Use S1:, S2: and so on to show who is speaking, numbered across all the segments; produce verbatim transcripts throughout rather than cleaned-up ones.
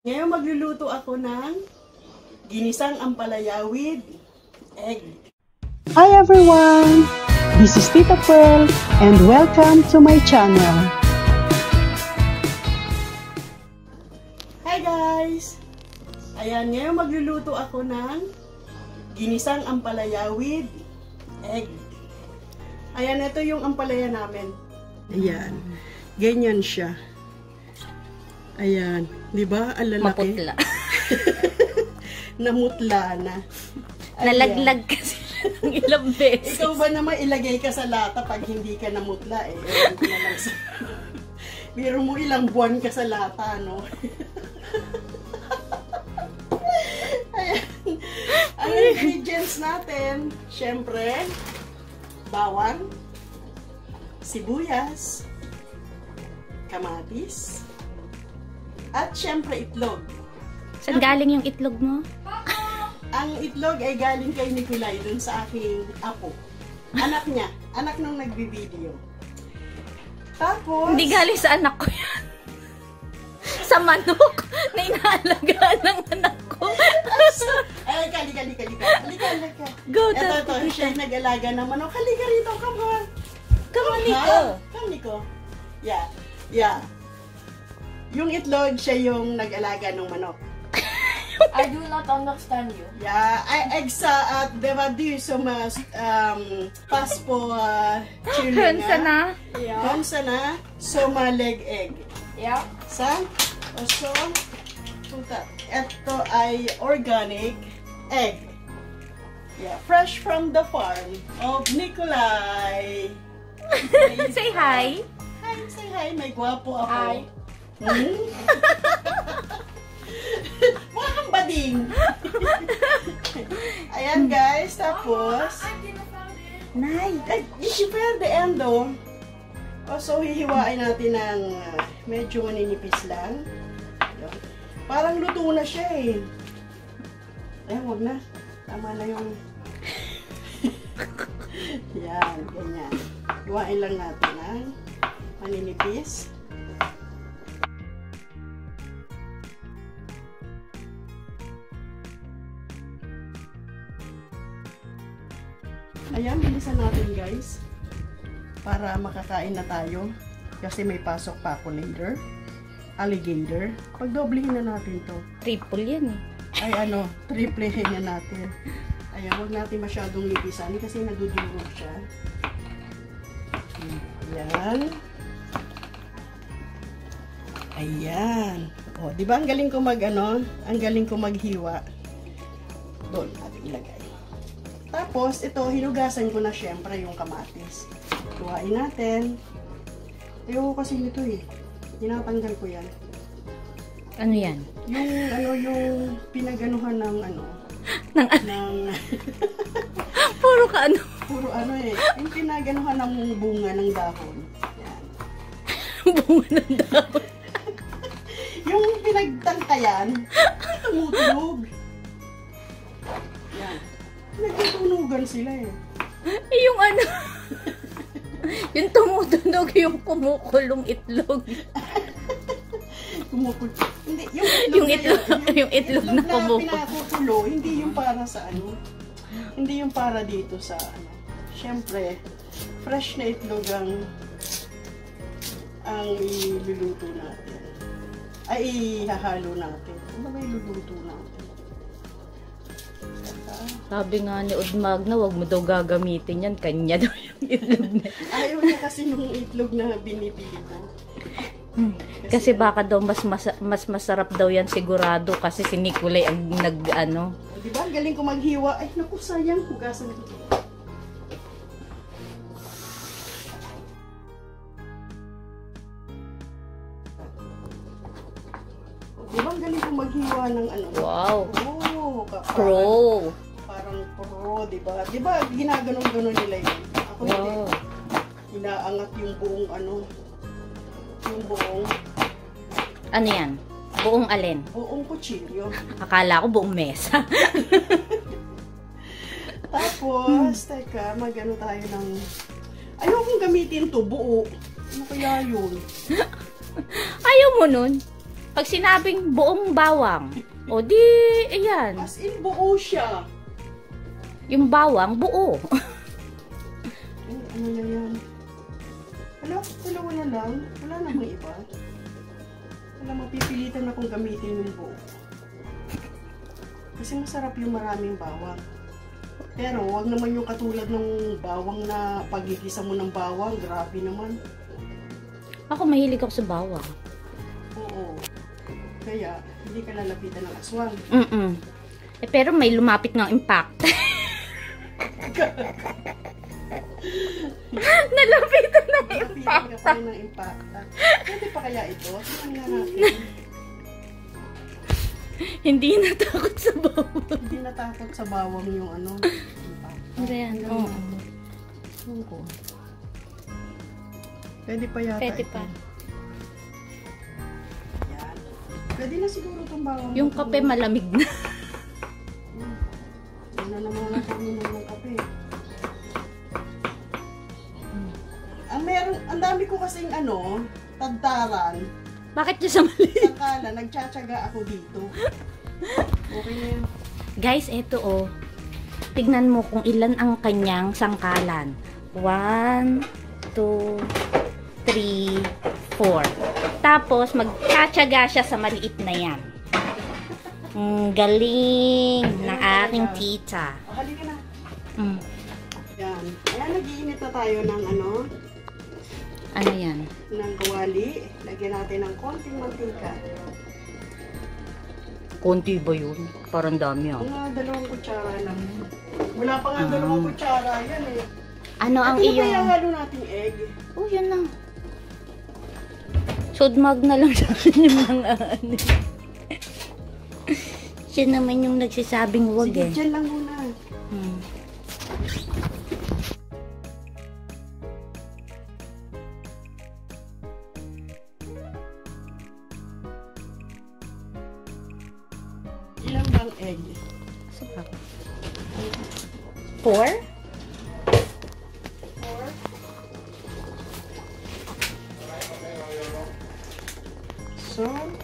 S1: Ngayon magluluto ako ng ginisang ampalaya with egg.
S2: Hi everyone! This is Tita Pearl and welcome to my channel.
S1: Hi guys! Ayan, ngayon magluluto ako ng ginisang ampalaya with egg. Ayan, ito yung ampalaya namin. Ayan, ganyan siya. Ayan, di ba? Ang lalaki.
S3: Maputla.
S1: Namutla na. Ayan.
S3: Nalaglag kasi ng ilang beses.
S1: Ikaw ba naman ilagay ka sa lata pag hindi ka namutla eh? Ewan ko na lang sa... Biro mo ilang buwan ka sa lata, no? Ayan. Ang ingredients natin, syempre, bawang, sibuyas, kamatis, at syempre itlog.
S3: Saan galing yung itlog mo?
S1: Ang itlog ay galing kay Nicolay dun sa aking apo. Anak niya. Anak nung nagbibideo. Tapos...
S3: Hindi galing sa anak ko yan. Sa manok na inaalagaan ng anak ko.
S1: Ay, halika, halika, halika. Halika, halika.
S3: Go,
S1: Ito, ito. Siya yung nag-alaga ng manok. Halika rito, come on.
S3: Come on, Nico.
S1: Come, Nico. Yeah, yeah. Yung itlog, siya yung nag-alaga ng manok.
S4: I do not understand you.
S1: Ja, jeg sa at det var du som um, pass på uh,
S3: Hønsene.
S4: Ja.
S1: Hønsene som legger egg.
S4: Ja.
S1: Sant? Og så ito ay organic egg. Yeah, fresh from the farm of Nicolay.
S3: Say hi.
S1: Hi, say hi. May gwapo ako.
S4: Hi.
S1: Hmm? Mukha kang bading. Ayan guys, tapos
S3: Nay.
S1: ay, i-prepare the endo. O, so hihiwain natin ng uh, medyo maninipis lang. Ayan. Parang luto na siya eh. Ayan, wag na. Tama na yung yan, ganyan. Hiwain lang natin ng maninipis. Ayan, bilisan natin guys. Para makakain na tayo. Kasi may pasok pa ako later. Alligator. Pagdoblehin na natin to.
S3: Triple yan eh.
S1: Ay ano, triplehin na natin. Ayan, huwag natin masyadong lipisan kasi nadudurog siya. Ayan. Ayan. O, di ba ang galing ko mag ano? Ang galing ko maghiwa. Doon natin ilagay. Tapos, ito, hinugasan ko na syempre yung kamatis. Tuhain natin. Ayaw ko kasi nito eh. Tinatanggal ko yan.
S3: Ano yan?
S1: Yung, ano, yung pinaganuhan ng, ano,
S3: Nang
S1: ng,
S3: puro ka ano?
S1: puro ano eh. Yung pinaganuhan ng bunga ng dahon. Yan.
S3: Bunga ng dahon.
S1: Yung pinagtangkayan, tumutunog. Yan. Nagtutunugan sila eh.
S3: Eh, yung ano? Yung tumutunog, yung kumukulong itlog.
S1: Kumukul. Hindi, yung itlog,
S3: Yung itlog,
S1: na,
S3: yung itlog na kumukulo.
S1: pinakukulo, hindi yung para sa ano. Hindi yung para dito sa ano. Siyempre, fresh na itlog ang ang iluluto natin. Ay, ihahalo natin. Ano ba iluluto natin?
S3: Sabi nga ni Udmag na wag mo daw gagamitin yan. Kanya daw yung itlog na.
S1: Ayaw niya kasi nung itlog na binibili ko.
S3: Hmm. Kasi baka daw mas, mas, mas masarap daw yan sigurado kasi si Nicolay ang nag ano.
S1: Di ba? Galing ko maghiwa. Ay, naku, sayang. Hugasan ko. Di ba? Galing ko maghiwa ng ano.
S3: Wow.
S1: Oh,
S3: Pro.
S1: Parang pro, di ba? Di ba ginaganon-ganon nila yun? Ako
S3: Wow.
S1: hindi. Inaangat yung buong ano. Yung buong.
S3: Ano yan? Buong alin?
S1: Buong kutsilyo.
S3: Akala ko buong mesa.
S1: Tapos, teka, magano tayo ng... Ayokong gamitin to, buo. Ano kaya yun?
S3: Ayaw mo nun? Pag sinabing buong bawang, o di, ayan.
S1: As in, buo siya.
S3: Yung bawang, buo.
S1: Ay, ano na yan? Wala, dalawa na lang. Wala namang iba. Wala, mapipilitan akong gamitin yung buo. Kasi masarap yung maraming bawang. Pero, wag naman yung katulad ng bawang na pagigisa mo ng bawang. Grabe naman.
S3: Ako mahilig ako sa bawang.
S1: Oo. Kaya, hindi ka lalapitan ng aswang.
S3: Mm-mm. Eh, pero may lumapit ng impact. Nalapitan ng
S1: Nalapitan
S3: impact.
S1: ka pa rin ng impact. Pwede pa kaya ito? Tingnan nga natin.
S3: Hindi natakot sa bawang.
S1: Hindi natakot sa bawang yung ano. Impact.
S3: Ano yan? Oo.
S1: Ewan ko. Pwede pa yata
S3: Pwede
S1: ito.
S3: pa.
S1: Yan. Pwede na siguro itong bawang.
S3: Yung kape malamig na.
S1: Yan na naman ang kaminom ng kape. Ang meron, ang dami ko kasing ano, tagtaran.
S3: Bakit niya sa mali?
S1: Sakala, nagtsatsaga ako dito. Okay na yan.
S3: Guys, eto oh. Tignan mo kung ilan ang kanyang sangkalan. One, two, three, four. Tapos, magtsatsaga siya sa maliit na yan. Mm, galing ng aking tita.
S1: O, halika na.
S3: Mm.
S1: Yan. Ayan, nag-iinit na tayo ng ano,
S3: Ano yan?
S1: ng kawali. Lagyan natin ng konting mantika.
S3: Konti ba yun? Parang dami ah.
S1: Mga dalawang kutsara lang. Wala pa nga dalawang kutsara. Yan eh.
S3: Ano ang
S1: Ito na
S3: iyong...
S1: kaya halo nating egg.
S3: Oh, yun lang. Sodmag na lang sa akin yung mga ano. Siya naman yung nagsasabing wag
S1: Sige,
S3: eh.
S1: dyan lang muna.
S3: Hmm.
S1: Ilang bang egg?
S3: Four?
S1: Four. So,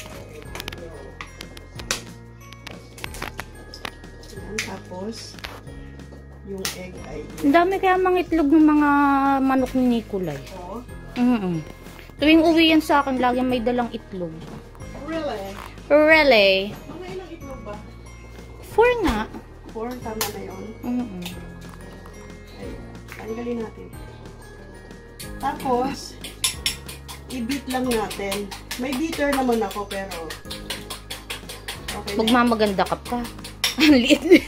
S1: yan, tapos, yung egg ay,
S3: Ang dami kaya mga itlog ng mga manok ni Nikolay.
S1: oh,
S3: Mm-mm. Tuwing uwi yan sa akin, lagi may dalang itlog.
S1: really?
S3: Really?
S1: Mga ilang itlog ba?
S3: Four nga.
S1: Four, tama na yun.
S3: Mm-mm.
S1: Ay, tanggalin natin. Tapos, i-beat lang natin. May beater naman ako, pero okay na.
S3: Magmamaganda ka pa. Ang liit-liit.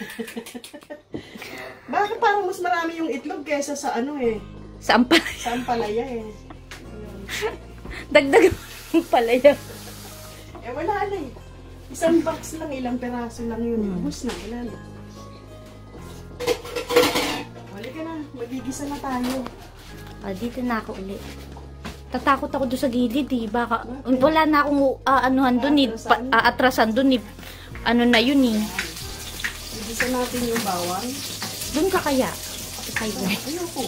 S1: Bakit parang mas marami yung itlog kesa sa ano eh,
S3: Saan pa?
S1: sa ampalaya eh. Ayun.
S3: Dagdag pala yan.
S1: Eh wala na eh. Isang box lang, ilang peraso lang yun. Ubus na, wala na. Wala ka na, magigisa na tayo.
S3: Ah, dito na ako ulit. Tatakot ako doon sa gilid eh. Baka, wala na akong uh, anuhan doon eh. Pa, aatrasan doon eh. Ano na yun eh.
S1: Igisa natin yung bawang.
S3: Doon ka kaya? Kaya
S1: Oh, ayoko.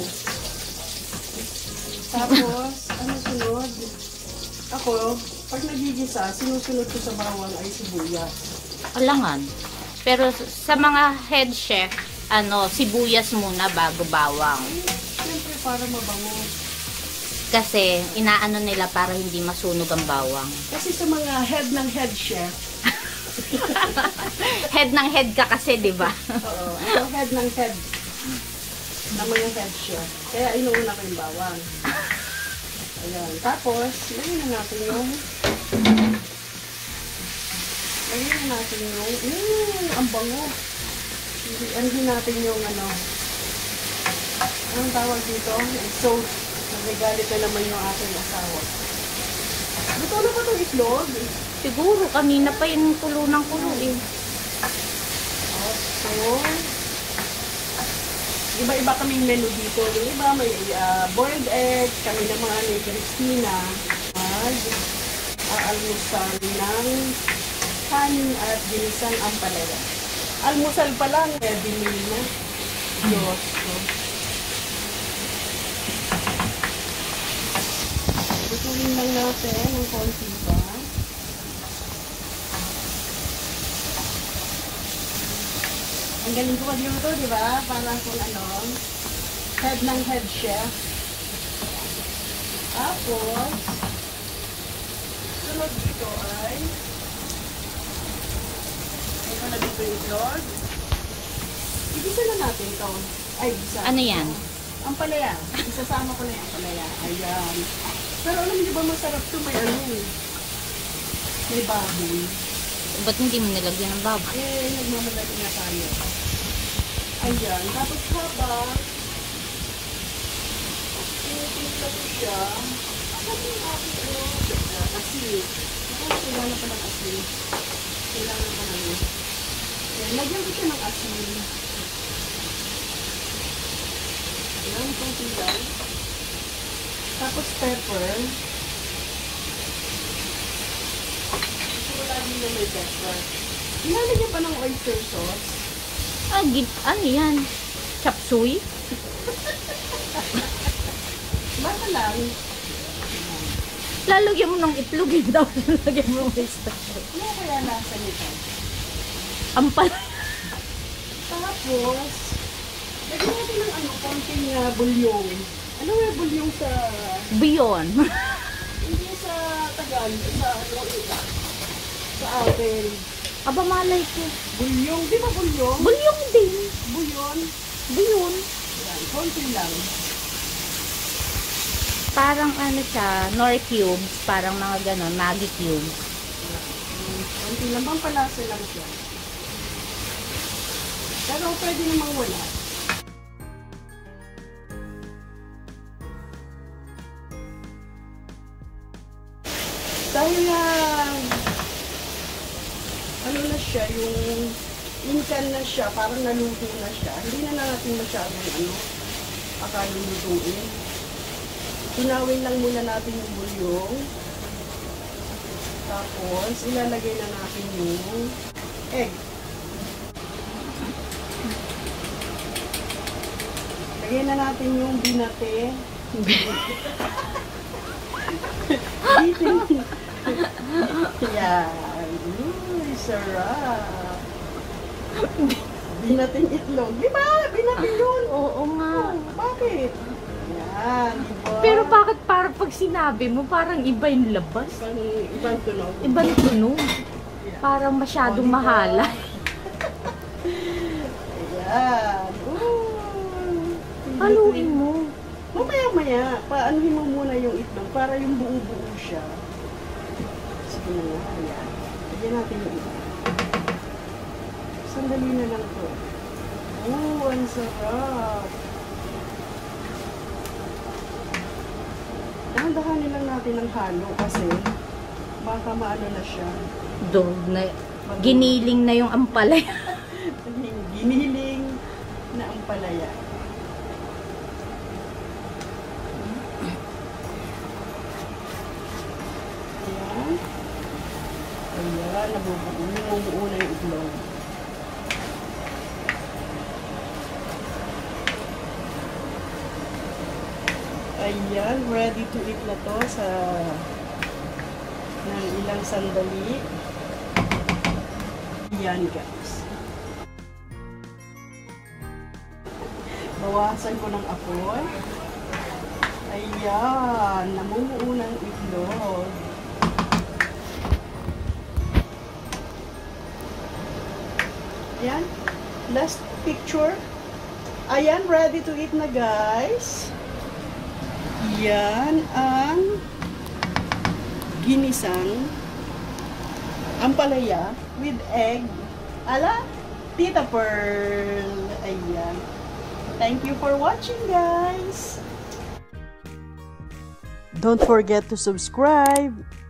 S1: Tapos, ano sunod? Ako, pag nagigisa, sinusunod ko sa bawang ay sibuyas.
S3: Alangan. Pero sa mga head chef, ano, sibuyas muna bago bawang.
S1: Siyempre, para mabango.
S3: Kasi inaano nila para hindi masunog ang bawang.
S1: Kasi sa mga head ng head chef,
S3: Head ng head ka kasi, di ba?
S1: oo, ako head ng head na mga head chef. Kaya inuuna ko yung bawang. Ayan. Tapos, lagyan na natin yung lagyan na natin yung mm, ang bango. Ano din natin yung ano anong tawag dito? So, nagagalit na naman yung aking asawa. Luto na ba itong itlog?
S3: Siguro, kanina pa yung kulo ng kulo eh.
S1: So, iba-iba kaming menu dito. Yung iba may uh, boiled egg, kami naman ni Christina. Mag-aalmusal ng kanin at ginisang ampalaya. Almusal pa lang, eh, binili na. Diyos ko. Lutuin lang natin ng konti pa. Ang galing ko magluto, di ba? Para kung ano, head ng head chef. Tapos, sunod dito ay, ito na dito yung itlog. Igisa na natin ito. Ay, isa.
S3: Ano yan?
S1: Ang palaya. Isasama ko na yung palaya. Ayan. Pero alam niyo ba masarap ito? May ano eh. May baboy.
S3: Ba't hindi mo nilagyan ng baboy?
S1: Eh, nagmamadali na tayo. Ayan. Tapos habang tinitimpla ko siya, ako yung aking ano, asin. Ako, kailangan pa ng asin. Kailangan pa ng asin. Ayan, lagyan ko siya ng asin. Ayan, konti lang. Tapos pepper. Gusto ko lagi na may pepper. Ilalagyan pa ng oyster sauce.
S3: Ah, gin ano yan? Chapsuy?
S1: Baka lang.
S3: Lalagyan mo ng itlog eh. Daw lalagyan mo ng oyster.
S1: Ano kaya nasa nito?
S3: Ampal.
S1: Tapos, lagyan natin ng ano, konting uh, bulyong. Ano yung bulyong sa...
S3: Beyond.
S1: Hindi sa Tagal, sa ano, iba. Sa atin.
S3: Aba, malay ko.
S1: Bulyong, di ba bulyong?
S3: Bulyong din.
S1: Buyon.
S3: Buyon.
S1: Yan, konti lang.
S3: Parang ano siya, nor cubes. Parang mga ganon, Maggi cubes.
S1: Hmm, konti lang, bang palasa lang siya. Pero pwede namang wala. Dahil nga, ano na siya, yung inkan na siya, parang naluto na siya. Hindi na natin masyadong ano, akalulutuin. Tunawin lang muna natin yung bulyong. Tapos, ilalagay na natin yung egg. Lagay na natin yung binate. Yan. Uy, sarap. Binating itlog. Di ba? Binati yun.
S3: Oo nga.
S1: Oh, bakit? Yan, di ba?
S3: Pero bakit parang pag sinabi mo, parang iba yung labas?
S1: Ibang, ibang tunog.
S3: Ibang tunog. Parang masyadong
S1: Oh, diba?
S3: mahala.
S1: Ayan. Ooh.
S3: Haluin mo.
S1: Mamaya-maya, paanuhin mo muna yung itlog para yung buo-buo siya. Sige na nga, ayan. Lagyan natin yung itlog. Sandali na lang to. Oo, ang sarap. Dahan-dahanin lang natin ang halo kasi baka maano na siya.
S3: Doon na, giniling na yung ampalay.
S1: Giniling na ang palaya. Ayan. Ayan, nabubuo. Nabubuo na yung itlog. Ayan, ready to eat na to sa ng ilang sandali. Ayan, guys. Bawasan ko ng apoy. Ayan, namumuo ng itlog. Ayan, last picture. Ayan, ready to eat na, guys. Yan ang ginisang ampalaya with egg ala Tita Pearl. Ayan. Thank you for watching, guys. Don't forget to subscribe.